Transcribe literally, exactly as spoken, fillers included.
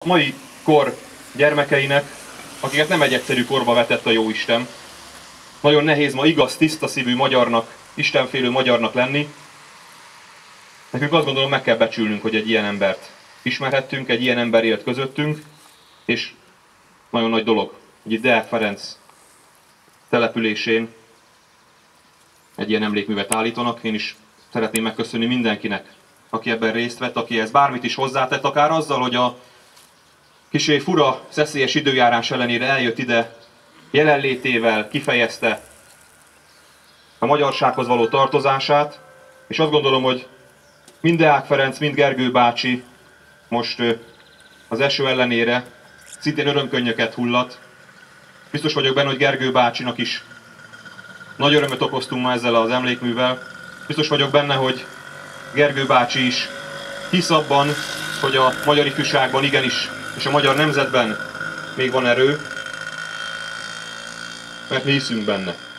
a mai kor gyermekeinek, akiket nem egy egyszerű korba vetett a Jóisten. Nagyon nehéz ma igaz, tiszta szívű magyarnak, istenfélő magyarnak lenni. Nekünk azt gondolom, meg kell becsülnünk, hogy egy ilyen embert ismerhettünk, egy ilyen ember élt közöttünk, és nagyon nagy dolog, hogy itt Deák Ferenc településén egy ilyen emlékművet állítanak. Én is szeretném megköszönni mindenkinek, aki ebben részt vett, aki ez bármit is hozzátett, akár azzal, hogy a kissé fura, szeszélyes időjárás ellenére eljött ide, jelenlétével kifejezte a magyarsághoz való tartozását, és azt gondolom, hogy mind Deák Ferenc, mind Gergő bácsi most az eső ellenére szintén örömkönnyöket hullat. Biztos vagyok benne, hogy Gergő bácsinak is nagy örömöt okoztunk ma ezzel az emlékművel. Biztos vagyok benne, hogy Gergő bácsi is hisz abban, hogy a magyar ifjúságban igenis, és a magyar nemzetben még van erő, mert mi hiszünk benne.